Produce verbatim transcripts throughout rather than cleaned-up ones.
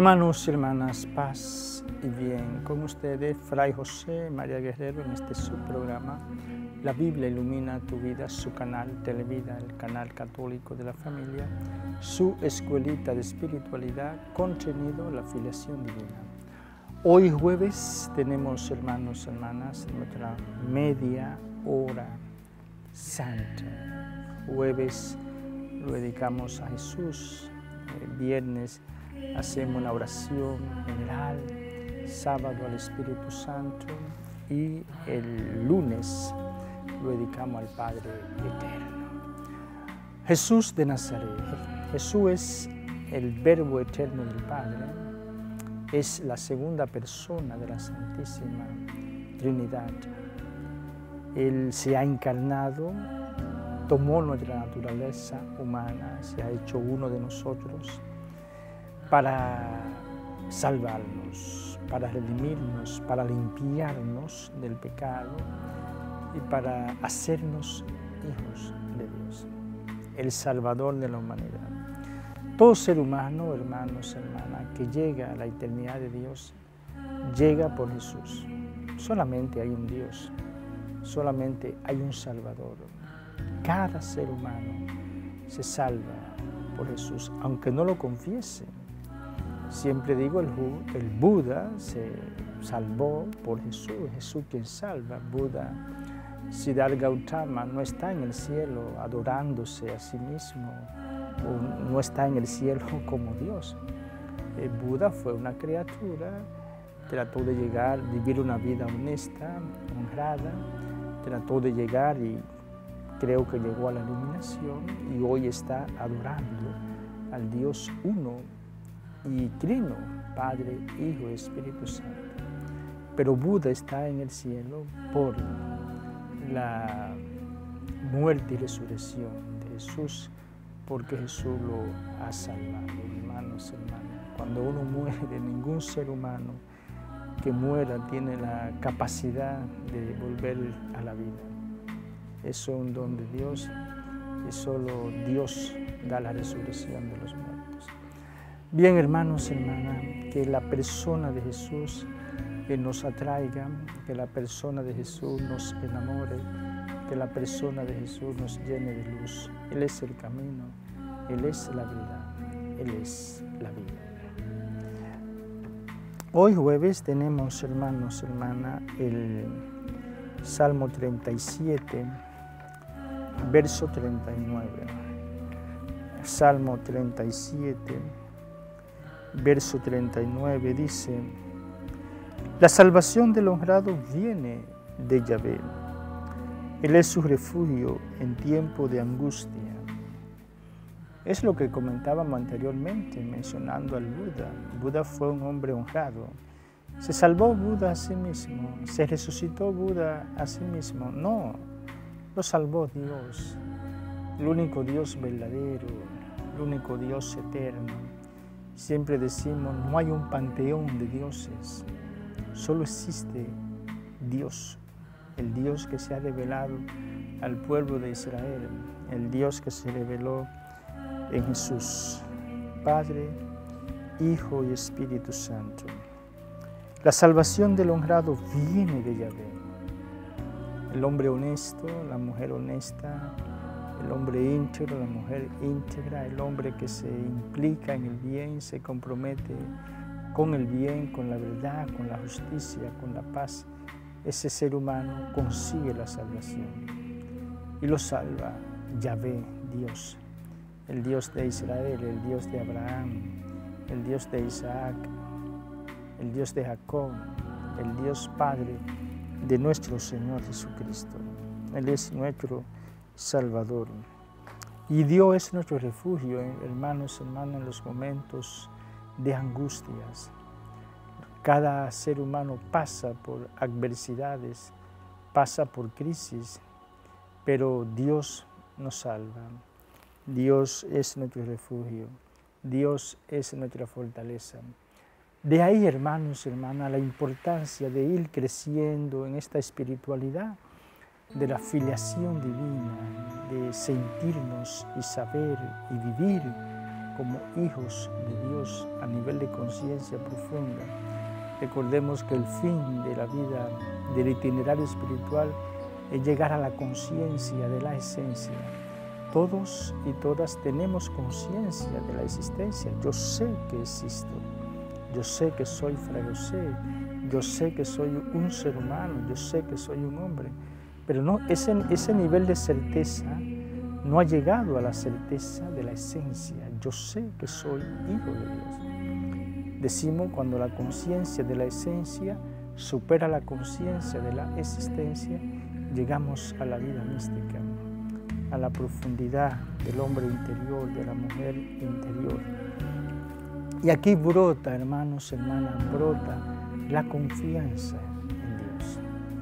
Hermanos y hermanas, paz y bien. Con ustedes, Fray José María Guerrero, en este subprograma, La Biblia ilumina tu vida, su canal Televida, el canal católico de la familia, su escuelita de espiritualidad, contenido, la filiación divina. Hoy jueves tenemos, hermanos y hermanas, nuestra media hora santa. Jueves lo dedicamos a Jesús, el viernes hacemos una oración general, sábado al Espíritu Santo y el lunes lo dedicamos al Padre Eterno. Jesús de Nazaret. Jesús es el Verbo Eterno del Padre, es la segunda persona de la Santísima Trinidad. Él se ha encarnado, tomó nuestra naturaleza humana, se ha hecho uno de nosotros, para salvarnos, para redimirnos, para limpiarnos del pecado y para hacernos hijos de Dios, el Salvador de la humanidad. Todo ser humano, hermanos, hermanas, que llega a la eternidad de Dios, llega por Jesús. Solamente hay un Dios, solamente hay un Salvador. Cada ser humano se salva por Jesús, aunque no lo confiese. Siempre digo, el, el Buda se salvó por Jesús, Jesús quien salva. Buda, Siddhartha Gautama, no está en el cielo adorándose a sí mismo, o no está en el cielo como Dios. El Buda fue una criatura, trató de llegar, vivir una vida honesta, honrada, trató de llegar y creo que llegó a la iluminación y hoy está adorando al Dios uno y trino, Padre, Hijo y Espíritu Santo. Pero Buda está en el cielo por la muerte y resurrección de Jesús, porque Jesús lo ha salvado, hermanos y hermanas. Cuando uno muere, ningún ser humano que muera tiene la capacidad de volver a la vida. Eso es un don de Dios y solo Dios da la resurrección de los muertos. Bien, hermanos y hermanas, que la persona de Jesús que nos atraiga, que la persona de Jesús nos enamore, que la persona de Jesús nos llene de luz. Él es el camino, Él es la verdad, Él es la vida. Hoy jueves tenemos, hermanos y hermanas, el Salmo treinta y siete, verso treinta y nueve. Salmo treinta y siete, verso treinta y nueve dice: la salvación del honrado viene de Yahvé. Él es su refugio en tiempo de angustia. Es lo que comentábamos anteriormente, mencionando al Buda. Buda fue un hombre honrado. ¿Se salvó Buda a sí mismo? ¿Se resucitó Buda a sí mismo? No, lo salvó Dios, el único Dios verdadero, el único Dios eterno. Siempre decimos, no hay un panteón de dioses, solo existe Dios, el Dios que se ha revelado al pueblo de Israel, el Dios que se reveló en Jesús, Padre, Hijo y Espíritu Santo. La salvación del honrado viene de Yahvé. El hombre honesto, la mujer honesta, el hombre íntegro, la mujer íntegra, el hombre que se implica en el bien, se compromete con el bien, con la verdad, con la justicia, con la paz, ese ser humano consigue la salvación y lo salva Yahvé, Dios, el Dios de Israel, el Dios de Abraham, el Dios de Isaac, el Dios de Jacob, el Dios Padre de nuestro Señor Jesucristo. Él es nuestro Salvador. Y Dios es nuestro refugio, hermanos y hermanas, en los momentos de angustias. Cada ser humano pasa por adversidades, pasa por crisis, pero Dios nos salva. Dios es nuestro refugio, Dios es nuestra fortaleza. De ahí, hermanos y hermanas, la importancia de ir creciendo en esta espiritualidad, de la filiación divina, de sentirnos y saber y vivir como hijos de Dios a nivel de conciencia profunda. Recordemos que el fin de la vida, del itinerario espiritual, es llegar a la conciencia de la esencia. Todos y todas tenemos conciencia de la existencia. Yo sé que existo, yo sé que soy Fray José, yo sé que soy un ser humano, yo sé que soy un hombre, pero no, ese, ese nivel de certeza no ha llegado a la certeza de la esencia. Yo sé que soy hijo de Dios. Decimos cuando la conciencia de la esencia supera la conciencia de la existencia, llegamos a la vida mística, a la profundidad del hombre interior, de la mujer interior. Y aquí brota, hermanos, hermanas, brota la confianza en Dios.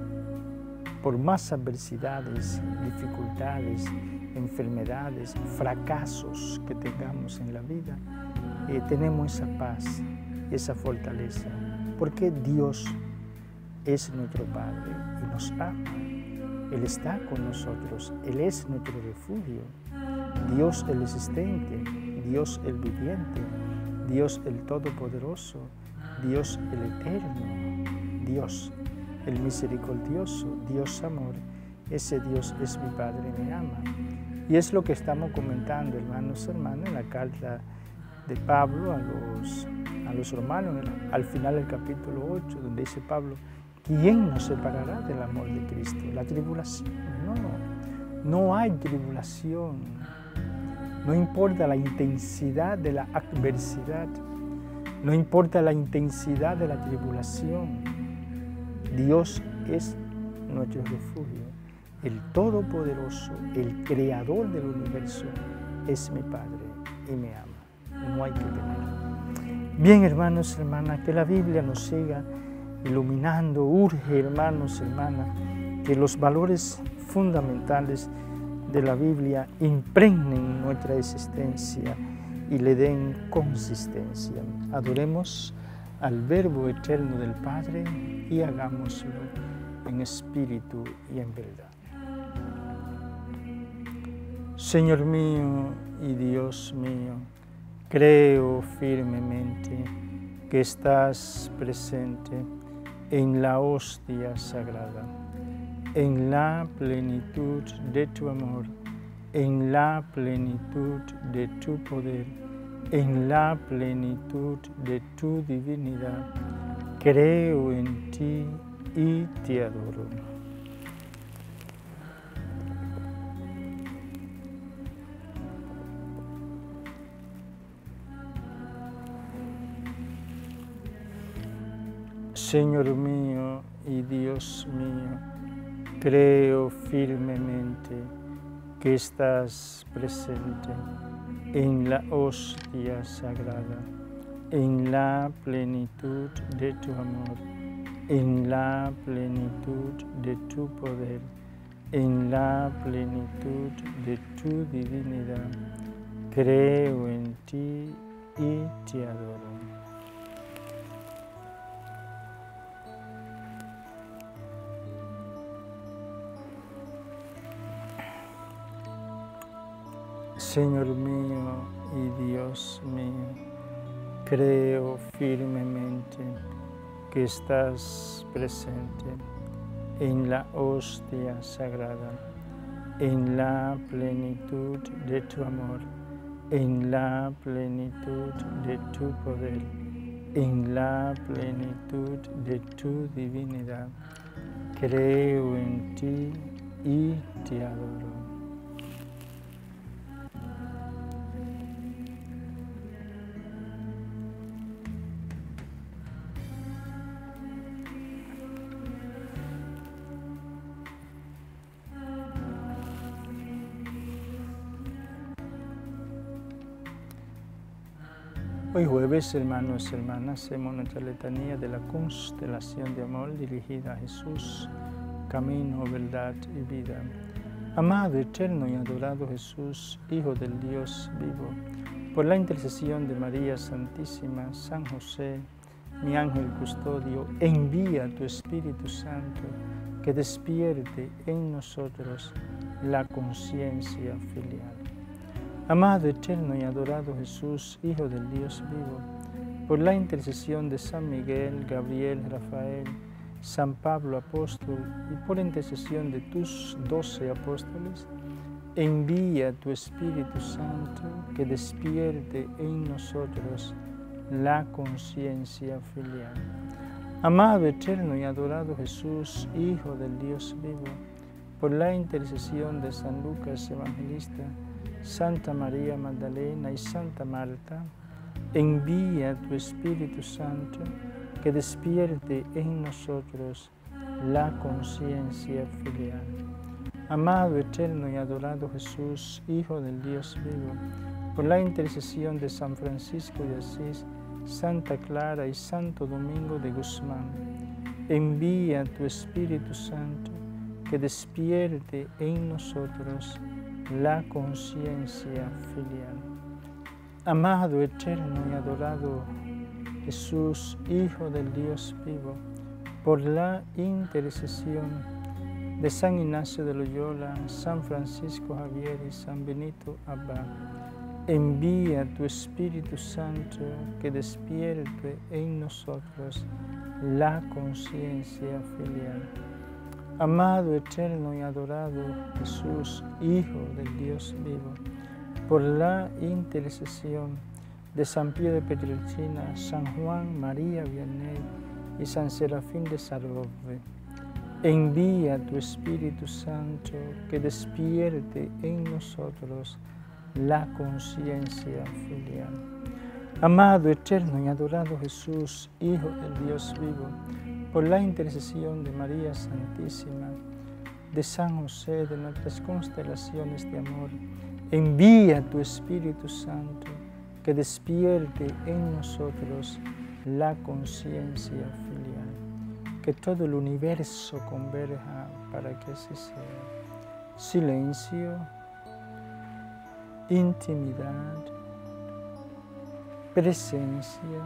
Por más adversidades, dificultades, enfermedades, fracasos que tengamos en la vida, eh, tenemos esa paz, esa fortaleza, porque Dios es nuestro Padre y nos ama. Él está con nosotros, Él es nuestro refugio. Dios el existente, Dios el viviente, Dios el todopoderoso, Dios el eterno, Dios el misericordioso, Dios amor. Ese Dios es mi Padre y me ama. Y es lo que estamos comentando, hermanos y hermanas, en la carta de Pablo a los, a los romanos, al final del capítulo ocho, donde dice Pablo: ¿quién nos separará del amor de Cristo? ¿La tribulación? No, no hay tribulación. No importa la intensidad de la adversidad, no importa la intensidad de la tribulación. Dios es nuestro refugio. El Todopoderoso, el Creador del universo, es mi Padre y me ama. No hay que temer. Bien, hermanos y hermanas, que la Biblia nos siga iluminando. Urge, hermanos y hermanas, que los valores fundamentales de la Biblia impregnen nuestra existencia y le den consistencia. Adoremos al Verbo eterno del Padre y hagámoslo en espíritu y en verdad. Señor mío y Dios mío, creo firmemente que estás presente en la hostia sagrada, en la plenitud de tu amor, en la plenitud de tu poder, en la plenitud de tu divinidad. Creo en ti y te adoro. Señor mío y Dios mío, creo firmemente que estás presente en la hostia sagrada, en la plenitud de tu amor, en la plenitud de tu poder, en la plenitud de tu divinidad. Creo en ti y te adoro. Señor mío y Dios mío, creo firmemente que estás presente en la hostia sagrada, en la plenitud de tu amor, en la plenitud de tu poder, en la plenitud de tu divinidad. Creo en ti y te adoro. Hoy jueves, hermanos y hermanas, hacemos nuestra letanía de la constelación de amor dirigida a Jesús, camino, verdad y vida. Amado, eterno y adorado Jesús, Hijo del Dios vivo, por la intercesión de María Santísima, San José, mi ángel custodio, envía tu Espíritu Santo que despierte en nosotros la conciencia filial. Amado, eterno y adorado Jesús, Hijo del Dios vivo, por la intercesión de San Miguel, Gabriel, Rafael, San Pablo apóstol y por intercesión de tus doce apóstoles, envía tu Espíritu Santo que despierte en nosotros la conciencia filial. Amado, eterno y adorado Jesús, Hijo del Dios vivo, por la intercesión de San Lucas Evangelista, Santa María Magdalena y Santa Marta, envía tu Espíritu Santo que despierte en nosotros la conciencia filial. Amado, eterno y adorado Jesús, Hijo del Dios vivo, por la intercesión de San Francisco de Asís, Santa Clara y Santo Domingo de Guzmán, envía tu Espíritu Santo que despierte en nosotros la conciencia filial. Amado, eterno y adorado Jesús, Hijo del Dios vivo, por la intercesión de San Ignacio de Loyola, San Francisco Javier y San Benito Abad, envía tu Espíritu Santo que despierte en nosotros la conciencia filial. Amado, eterno y adorado Jesús, Hijo del Dios vivo, por la intercesión de San Pío de Pietrelcina, San Juan María Vianney y San Serafín de Sarove, envía tu Espíritu Santo que despierte en nosotros la conciencia filial. Amado, eterno y adorado Jesús, Hijo del Dios vivo, por la intercesión de María Santísima, de San José, de nuestras constelaciones de amor, envía tu Espíritu Santo que despierte en nosotros la conciencia filial. Que todo el universo converja para que así sea. Silencio, intimidad, presencia,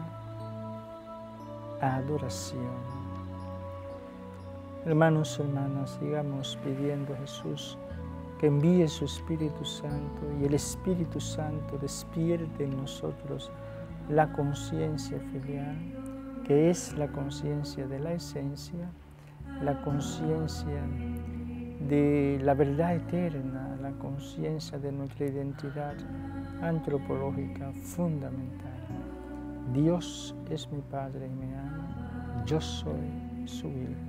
adoración. Hermanos y hermanas, sigamos pidiendo a Jesús que envíe su Espíritu Santo y el Espíritu Santo despierte en nosotros la conciencia filial, que es la conciencia de la esencia, la conciencia de la verdad eterna, la conciencia de nuestra identidad antropológica fundamental. Dios es mi Padre y me ama, yo soy su Hijo.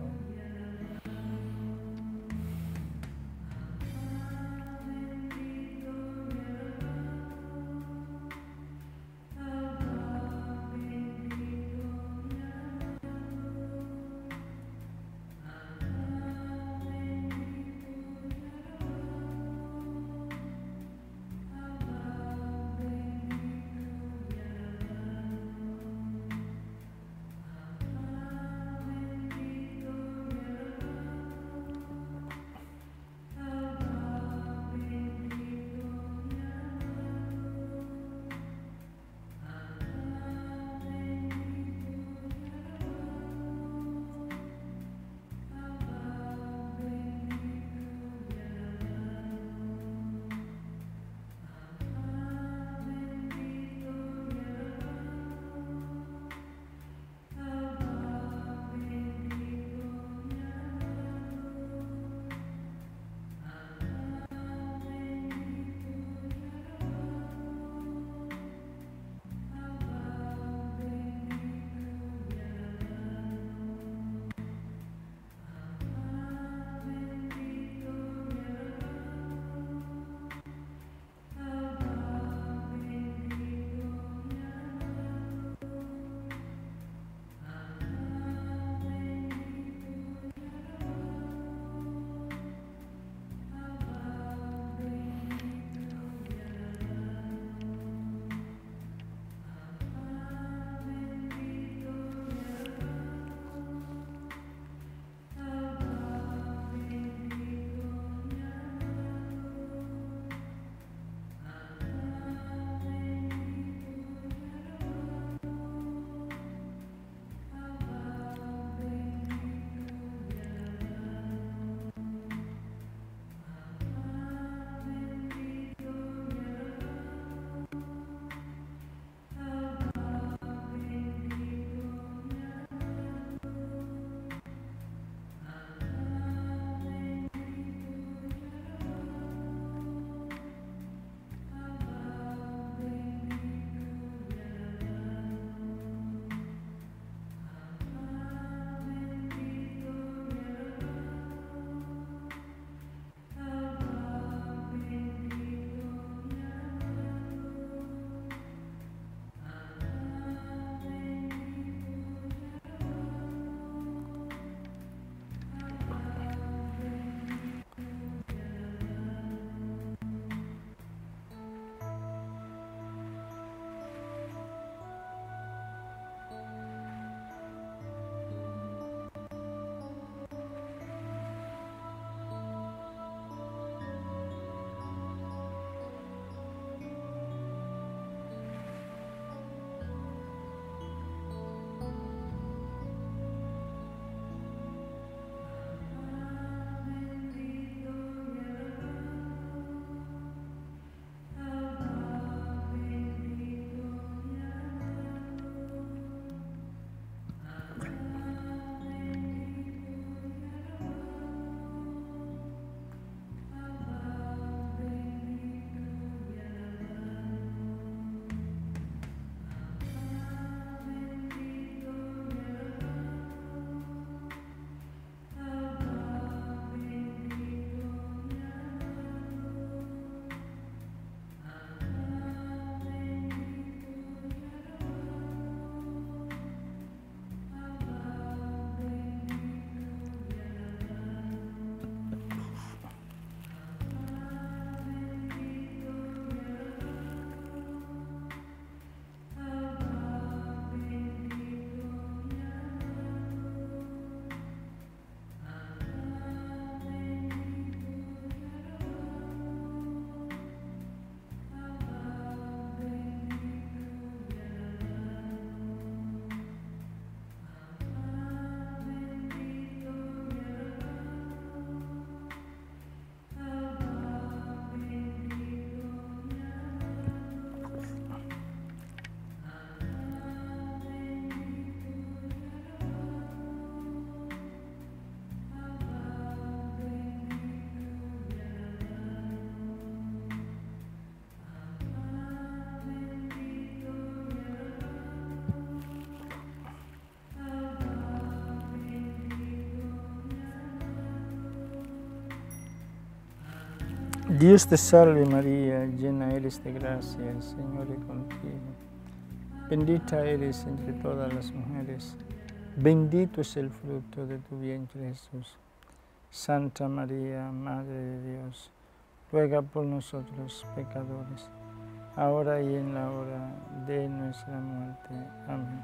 Dios te salve María, llena eres de gracia, el Señor es contigo. Bendita eres entre todas las mujeres, bendito es el fruto de tu vientre Jesús. Santa María, Madre de Dios, ruega por nosotros pecadores, ahora y en la hora de nuestra muerte. Amén.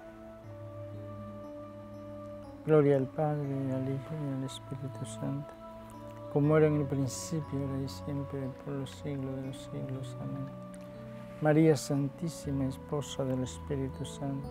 Gloria al Padre, y al Hijo, y al Espíritu Santo, como era en el principio, ahora y siempre, por los siglos de los siglos. Amén. María Santísima, Esposa del Espíritu Santo,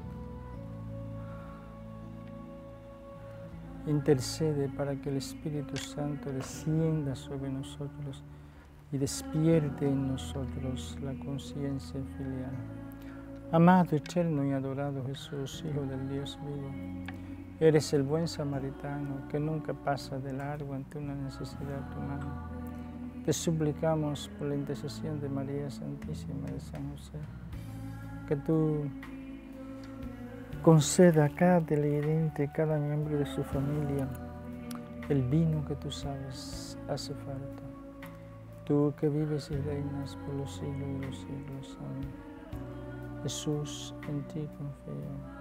intercede para que el Espíritu Santo descienda sobre nosotros y despierte en nosotros la conciencia filial. Amado, eterno y adorado Jesús, Hijo del Dios vivo, eres el buen samaritano que nunca pasa de largo ante una necesidad humana. Te suplicamos por la intercesión de María Santísima de San José, que tú conceda a cada televidente, cada miembro de su familia, el vino que tú sabes hace falta. Tú que vives y reinas por los siglos de los siglos. Amén. Jesús, en ti confío.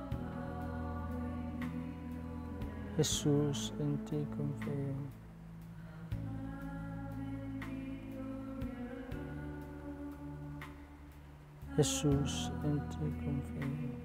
Jesús, en ti confío. Jesús, en ti confío.